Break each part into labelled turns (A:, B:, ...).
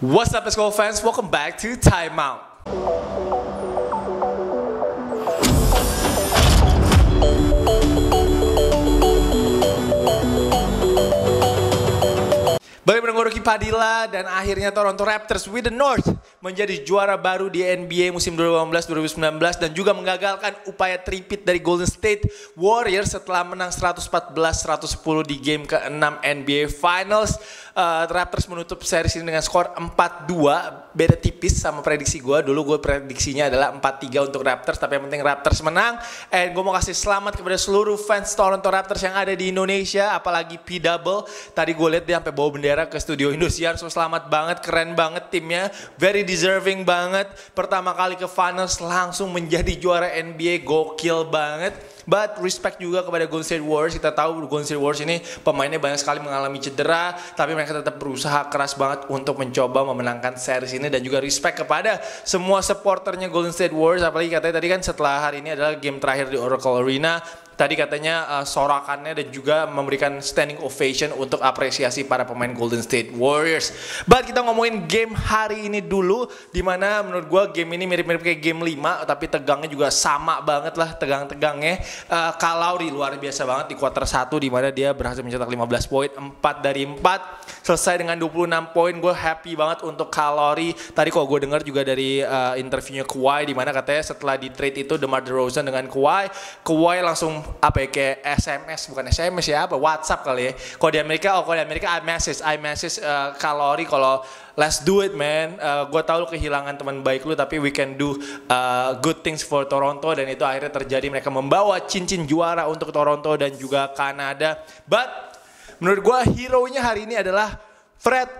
A: What's up, basketball fans? Welcome back to Timeout. Bagaimana Rocky Padilla dan akhirnya Toronto Raptors with the North menjadi juara baru di NBA musim 2018-2019 dan juga menggagalkan upaya tripit dari Golden State Warriors setelah menang 114-110 di game ke-6 NBA Finals. Raptors menutup series ini dengan skor 4-2, beda tipis sama prediksi gue. Dulu gue prediksinya adalah 4-3 untuk Raptors, tapi yang penting Raptors menang. And gue mau kasih selamat kepada seluruh fans Toronto Raptors yang ada di Indonesia, apalagi P-Double. Tadi gue lihat dia sampai bawa bendera ke studio Indosiar, so selamat banget, keren banget timnya, very deserving banget. Pertama kali ke finals langsung menjadi juara NBA, gokil banget. But respect juga kepada Golden State Warriors. Kita tahu Golden State Warriors ini pemainnya banyak sekali mengalami cedera, tapi mereka tetap berusaha keras banget untuk mencoba memenangkan series ini. Dan juga respect kepada semua supporternya Golden State Warriors. Apalagi katanya tadi kan setelah hari ini adalah game terakhir di Oracle Arena. Tadi katanya sorakannya dan juga memberikan standing ovation untuk apresiasi para pemain Golden State Warriors. But kita ngomongin game hari ini dulu, dimana menurut gue game ini mirip-mirip kayak game 5, tapi tegangnya juga sama banget lah tegang-tegangnya. Kyle Lowry luar biasa banget di quarter 1, dimana dia berhasil mencetak 15 poin, 4 dari 4, selesai dengan 26 poin. Gue happy banget untuk Kyle Lowry. Tadi kok gue dengar juga dari interviewnya Kawhi, dimana katanya setelah di trade itu DeMar DeRozan dengan Kawhi langsung kayak SMS, bukan SMS ya, WhatsApp kali ya. Kalau di Amerika I message Kyle Lowry kalau let's do it man. Gue tahu lu kehilangan teman baik lu, tapi we can do good things for Toronto. Dan itu akhirnya terjadi, mereka membawa cincin juara untuk Toronto dan juga Kanada. But menurut gue hero-nya hari ini adalah Fred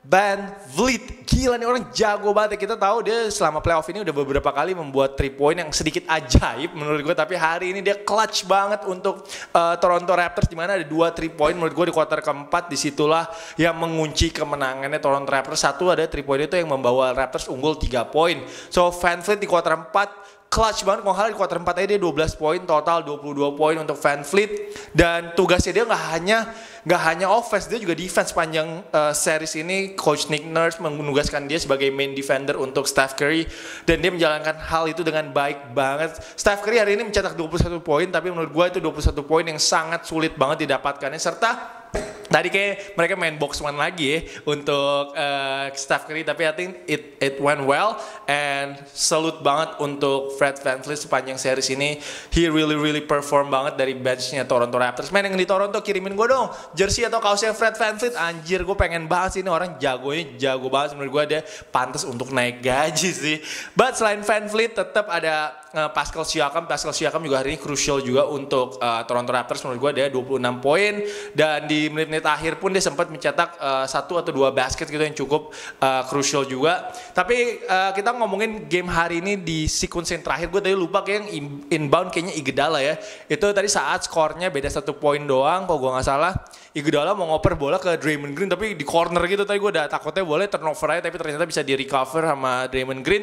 A: VanVleet. Gila nih orang jago banget ya. Kita tahu dia selama playoff ini udah beberapa kali membuat 3 point yang sedikit ajaib menurut gue, tapi hari ini dia clutch banget untuk Toronto Raptors, dimana ada 2 3 point menurut gue di kuarter keempat. Disitulah yang mengunci kemenangannya Toronto Raptors. Satu ada 3 point itu yang membawa Raptors unggul 3 poin. So VanVleet di kuarter 4 clutch banget. Kalau di kuarter 4 aja dia 12 poin, total 22 poin untuk VanVleet. Dan tugasnya dia nggak hanya offense, dia juga defense panjang series ini. Coach Nick Nurse menugaskan dia sebagai main defender untuk Steph Curry, dan dia menjalankan hal itu dengan baik banget. Steph Curry hari ini mencetak 21 poin, tapi menurut gue itu 21 poin yang sangat sulit banget didapatkannya. Serta tadi kayak mereka main box one lagi ya untuk Steph Curry, tapi I think it went well. And salute banget untuk Fred VanVleet sepanjang series ini. He really perform banget dari benchnya Toronto Raptors. Man, yang di Toronto kirimin gue dong jersey atau kaosnya Fred VanVleet. Anjir, gue pengen banget sih, ini orang jago banget. Menurut gue dia pantas untuk naik gaji sih. But selain VanVleet tetap ada Pascal Siakam juga hari ini crucial juga untuk Toronto Raptors. Menurut gue dia 26 poin, dan di menit-menit akhir pun dia sempat mencetak 1 atau 2 basket gitu yang cukup crucial juga. Tapi kita ngomongin game hari ini di sequence yang terakhir, gue tadi lupa kayak yang inbound kayaknya Iguodala ya. Itu tadi saat skornya beda 1 poin doang kalau gue nggak salah. Iguodala mau ngoper bola ke Draymond Green, tapi di corner gitu. Tadi gue udah takutnya boleh turnover aja, tapi ternyata bisa di recover sama Draymond Green.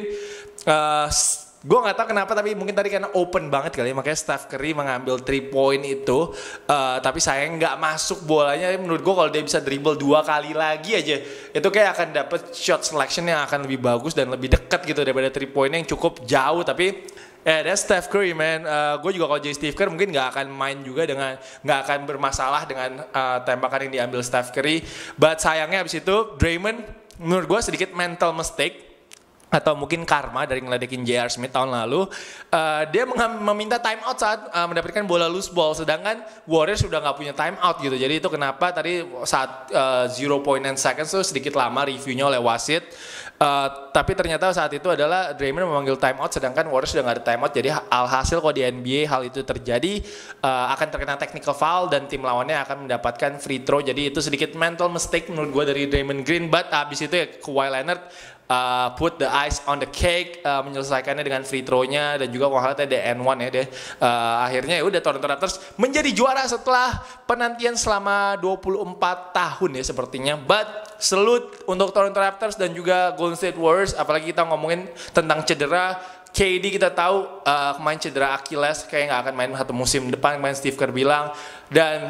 A: Gue gak tahu kenapa, tapi mungkin tadi karena open banget kali ya, makanya Steph Curry mengambil 3 point itu. Tapi sayang gak masuk bolanya. Menurut gue kalau dia bisa dribble 2 kali lagi aja, itu kayak akan dapet shot selection yang akan lebih bagus dan lebih dekat gitu daripada 3 point yang cukup jauh. Tapi that's Steph Curry man. Gue juga kalau jadi Steve Kerr mungkin gak akan main juga dengan, gak akan bermasalah dengan tembakan yang diambil Steph Curry. But sayangnya abis itu Draymond menurut gue sedikit mental mistake, atau mungkin karma dari ngeledekin J.R. Smith tahun lalu. Dia meminta time out saat mendapatkan bola loose ball, sedangkan Warriors sudah nggak punya time out gitu. Jadi itu kenapa tadi saat 0.9 seconds itu sedikit lama reviewnya oleh wasit. Tapi ternyata saat itu adalah Draymond memanggil time out, sedangkan Warriors sudah nggak ada time out. Jadi alhasil kalau di NBA hal itu terjadi, akan terkena technical foul dan tim lawannya akan mendapatkan free throw. Jadi itu sedikit mental mistake menurut gue dari Draymond Green. But abis itu ya Kawhi Leonard put the ice on the cake, menyelesaikannya dengan free throw-nya, dan juga kalau ada N1 ya deh. Akhirnya ya udah Toronto Raptors menjadi juara setelah penantian selama 24 tahun ya sepertinya. But salute untuk Toronto Raptors dan juga Golden State Warriors. Apalagi kita ngomongin tentang cedera, KD kita tahu kemarin cedera Achilles, kayak nggak akan main satu musim depan, kemarin Steve Kerr bilang. Dan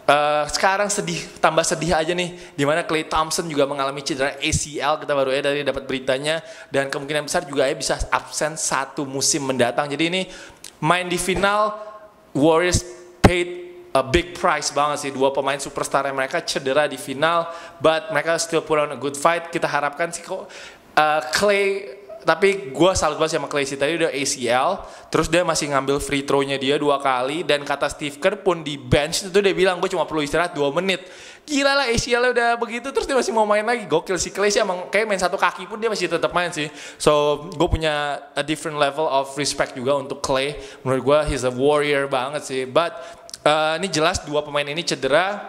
A: Sekarang tambah sedih aja nih, dimana Klay Thompson juga mengalami cedera ACL, kita baru dari dapat beritanya, dan kemungkinan besar juga bisa absen 1 musim mendatang. Jadi ini main di final, Warriors paid a big price banget sih, 2 pemain superstar mereka cedera di final, but mereka still put on a good fight. Kita harapkan sih kok Klay. Tapi gue salut banget sama Klay sih, tadi udah ACL, terus dia masih ngambil free throw-nya dia 2 kali, dan kata Steve Kerr pun di bench itu dia bilang gue cuma perlu istirahat 2 menit. Gila lah, ACL-nya udah begitu terus dia masih mau main lagi. Gokil sih Klay sih, emang kayak main 1 kaki pun dia masih tetap main sih. So gue punya a different level of respect juga untuk Klay. Menurut gue he's a warrior banget sih. But ini jelas 2 pemain ini cedera,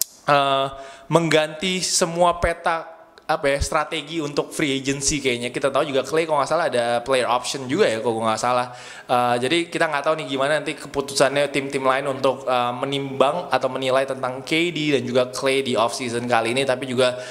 A: mengganti semua peta strategi untuk free agency kayaknya. Kita tahu juga Klay kalau nggak salah ada player option juga ya kalau nggak salah. Jadi kita nggak tahu nih gimana nanti keputusannya tim-tim lain untuk menimbang atau menilai tentang KD dan juga Klay di off season kali ini. Tapi juga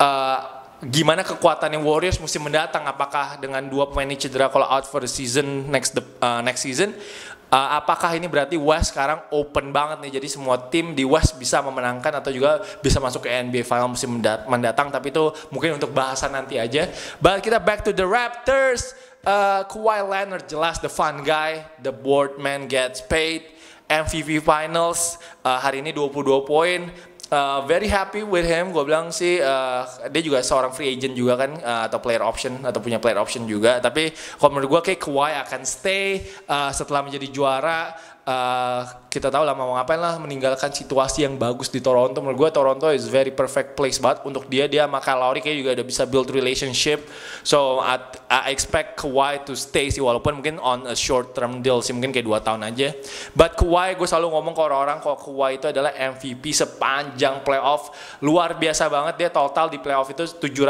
A: gimana kekuatannya Warriors musim mendatang, apakah dengan 2 pemain ini cedera kalau out for the season next season, apakah ini berarti West sekarang open banget nih, jadi semua tim di West bisa memenangkan atau juga bisa masuk ke NBA Final musim mendatang, tapi itu mungkin untuk bahasan nanti aja. But kita back to the Raptors. Kawhi Leonard jelas the fun guy, the board man gets paid, MVP Finals, hari ini 22 poin. Very happy with him, gue bilang sih, dia juga seorang free agent juga kan, atau player option, atau punya player option juga. Tapi kalau menurut gue kayak Kawhi akan stay setelah menjadi juara. Kita tahu lah mau ngapain lah, meninggalkan situasi yang bagus di Toronto. Menurut gue Toronto is very perfect place banget untuk dia sama Kyle Lowry kayak juga udah bisa build relationship. So I expect Kawhi to stay sih, walaupun mungkin on a short term deal sih, mungkin kayak 2 tahun aja. But Kawhi, gue selalu ngomong ke orang-orang kalau Kawhi itu adalah MVP sepanjang playoff. Luar biasa banget, dia total di playoff itu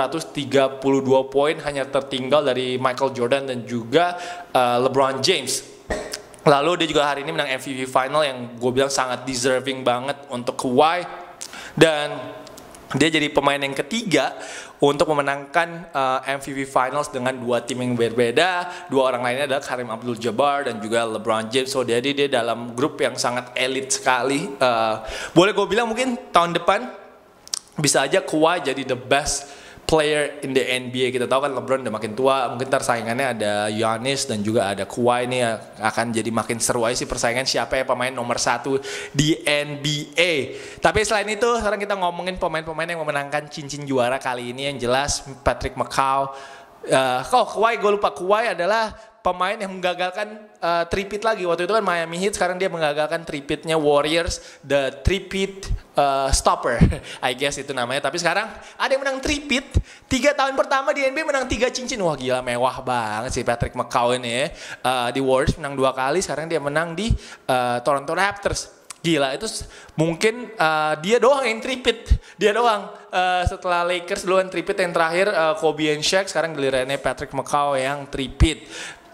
A: 732 poin, hanya tertinggal dari Michael Jordan dan juga LeBron James. Lalu dia juga hari ini menang MVP Final yang gue bilang sangat deserving banget untuk Kawhi. Dan dia jadi pemain yang ketiga untuk memenangkan MVP Finals dengan 2 tim yang berbeda. 2 orang lainnya adalah Kareem Abdul-Jabbar dan juga LeBron James. So jadi dia dalam grup yang sangat elit sekali. Boleh gue bilang mungkin tahun depan bisa aja Kawhi jadi the best player in the NBA. Kita tahu kan LeBron udah makin tua, mungkin persaingannya ada Giannis dan juga ada Kawhi nih, akan jadi makin seru aja sih persaingan siapa ya pemain nomor 1 di NBA. Tapi selain itu sekarang kita ngomongin pemain-pemain yang memenangkan cincin juara kali ini. Yang jelas Patrick McCaw. Kawhi, gue lupa, Kawhi adalah pemain yang menggagalkan three-peat lagi. Waktu itu kan Miami Heat, sekarang dia menggagalkan three-peatnya Warriors, the three-peat stopper, I guess itu namanya. Tapi sekarang ada yang menang three-peat, 3 tahun pertama di NBA menang 3 cincin. Wah gila, mewah banget sih Patrick McCaw ini ya. Di Warriors menang 2 kali, sekarang dia menang di Toronto Raptors. Gila, itu mungkin dia doang yang three-peat. Dia doang. Setelah Lakers duluan three-peat yang terakhir Kobe and Shaq, sekarang gilirannya Patrick McCaw yang three-peat.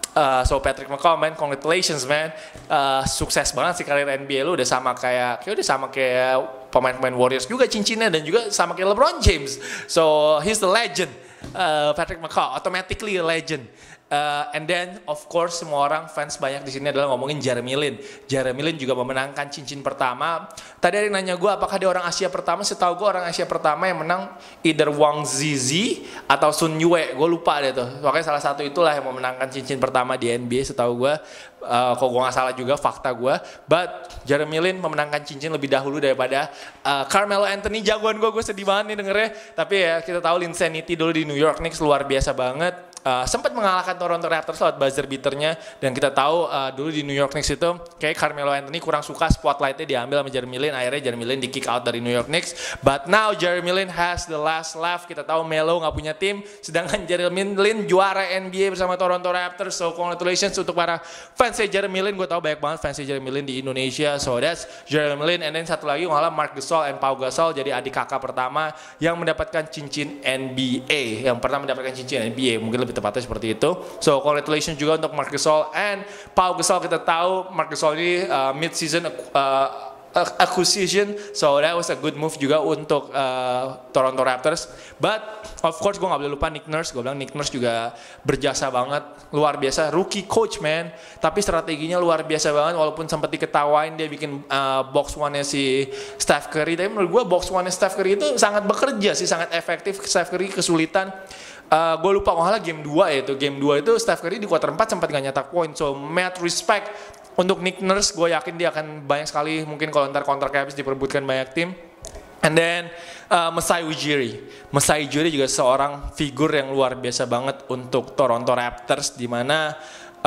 A: So Patrick McCaw, man, congratulations man. Sukses banget sih karir NBA lu, udah sama kayak pemain-pemain Warriors juga cincinnya, dan juga sama kayak LeBron James. So he's the legend. Patrick McCaw automatically a legend. And then of course semua orang fans banyak di sini adalah ngomongin Jeremy Lin. Jeremy Lin juga memenangkan cincin pertama. Tadi ada yang nanya gue apakah dia orang Asia pertama. Setahu gue orang Asia pertama yang menang either Wang Zizi atau Sun Yue. Gue lupa deh tuh. Makanya salah satu itulah yang memenangkan cincin pertama di NBA setahu gue. Kalau gue nggak salah juga fakta gue. But Jeremy Lin memenangkan cincin lebih dahulu daripada Carmelo Anthony. Jagoan gue sedih banget nih dengernya. Tapi ya kita tahu Linsanity dulu di New York Knicks luar biasa banget. Sempat mengalahkan Toronto Raptors lewat buzzer beaternya, dan kita tahu dulu di New York Knicks itu kayak Carmelo Anthony kurang suka spotlightnya diambil sama Jeremy Lin, akhirnya Jeremy Lin di kick out dari New York Knicks. But now Jeremy Lin has the last laugh. Kita tahu Melo nggak punya tim, sedangkan Jeremy Lin juara NBA bersama Toronto Raptors. So congratulations untuk para fans Jeremy Lin. Gue tahu banyak banget fans Jeremy Lin di Indonesia. So that's Jeremy Lin. And then satu lagi malah Marc Gasol and Pau Gasol jadi adik kakak pertama yang mendapatkan cincin NBA, yang pernah mendapatkan cincin NBA, mungkin lebih tepatnya seperti itu. So congratulations juga untuk Marc Gasol and Pau Gasol. Kita tahu Marc Gasol ini mid season acquisition, so that was a good move juga untuk Toronto Raptors. But of course gue nggak boleh lupa Nick Nurse. Gue bilang Nick Nurse juga berjasa banget, luar biasa, rookie coach man. Tapi strateginya luar biasa banget, walaupun sempat diketawain dia bikin box one-nya si Steph Curry. Tapi menurut gue box one-nya Steph Curry itu sangat bekerja sih, sangat efektif. Steph Curry kesulitan. Gue lupa kalau nggak game 2 ya itu. Game 2 itu Steph Curry di quarter 4 sempat gak nyetak poin. So mad respect untuk Nick Nurse, gue yakin dia akan banyak sekali mungkin kalau ntar kontraknya habis diperebutkan banyak tim. And then Masai Ujiri. Masai Ujiri juga seorang figur yang luar biasa banget untuk Toronto Raptors, di mana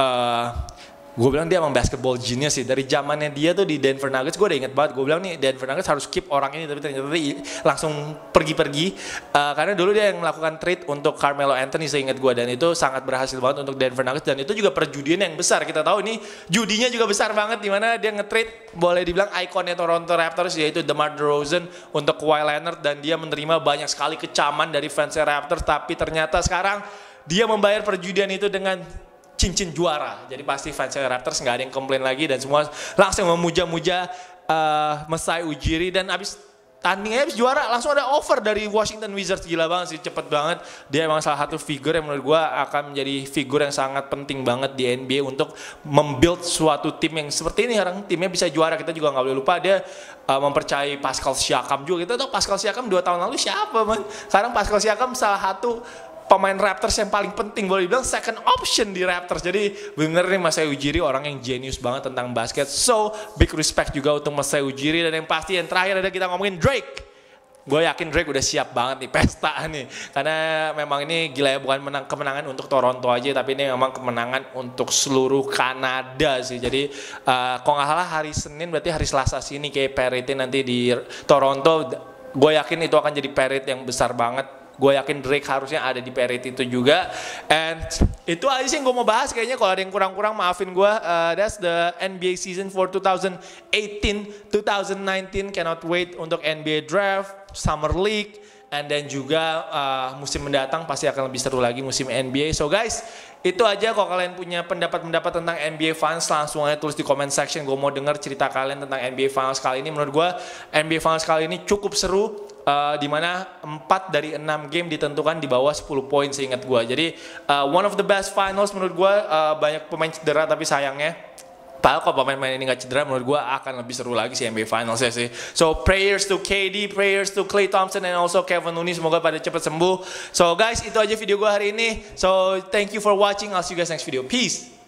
A: gue bilang dia emang basketball genius sih. Dari zamannya dia tuh di Denver Nuggets, gue udah inget banget. Gue bilang nih Denver Nuggets harus keep orang ini, tapi ternyata langsung pergi-pergi. Karena dulu dia yang melakukan trade untuk Carmelo Anthony seingat gue, dan itu sangat berhasil banget untuk Denver Nuggets. Dan itu juga perjudian yang besar. Kita tahu ini judinya juga besar banget, dimana dia nge-trade boleh dibilang ikonnya Toronto Raptors, yaitu DeMar DeRozan untuk Kawhi Leonard, dan dia menerima banyak sekali kecaman dari fans Raptors. Tapi ternyata sekarang dia membayar perjudian itu dengan cincin juara. Jadi pasti fans Raptors nggak ada yang komplain lagi, dan semua langsung memuja-muja Masai Ujiri. Dan abis tandingnya habis juara langsung ada offer dari Washington Wizards. Gila banget sih, cepet banget. Dia emang salah satu figur yang menurut gue akan menjadi figur yang sangat penting banget di NBA untuk membuild suatu tim yang seperti ini. Sekarang timnya bisa juara. Kita juga nggak boleh lupa dia mempercayai Pascal Siakam juga. Kita tahu Pascal Siakam 2 tahun lalu siapa man. Sekarang Pascal Siakam salah satu pemain Raptors yang paling penting, boleh dibilang second option di Raptors. Jadi bener nih Masai Ujiri orang yang genius banget tentang basket. So big respect juga untuk Masai Ujiri. Dan yang pasti yang terakhir ada kita ngomongin Drake. Gue yakin Drake udah siap banget nih pesta nih, karena memang ini gila ya, bukan kemenangan untuk Toronto aja, tapi ini memang kemenangan untuk seluruh Kanada sih. Jadi kalau nggak salah hari Senin, berarti hari Selasa sini kayak parade nanti di Toronto. Gue yakin itu akan jadi parade yang besar banget. Gue yakin Drake harusnya ada di parade itu juga. And itu aja sih yang gue mau bahas. Kayaknya kalau ada yang kurang-kurang maafin gue. That's the NBA season for 2018-2019. Cannot wait untuk NBA Draft, Summer League, and then juga musim mendatang pasti akan lebih seru lagi musim NBA. So guys, itu aja. Kalau kalian punya pendapat-pendapat tentang NBA Finals, langsung aja tulis di comment section. Gue mau denger cerita kalian tentang NBA Finals kali ini. Menurut gue NBA Finals kali ini cukup seru. Dimana 4 dari 6 game ditentukan di bawah 10 poin seingat gue. Jadi one of the best finals menurut gue. Banyak pemain cedera, tapi sayangnya padahal kalau pemain-pemain ini gak cedera, menurut gue akan lebih seru lagi sih NBA Finals ya sih. So prayers to KD, prayers to Klay Thompson, and also Kevin Looney, semoga pada cepat sembuh. So guys, itu aja video gue hari ini. So thank you for watching. I'll see you guys next video. Peace.